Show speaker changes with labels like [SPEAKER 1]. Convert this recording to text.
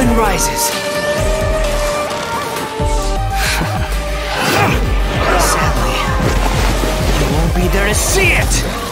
[SPEAKER 1] sun rises. Sadly, you won't be there to see it!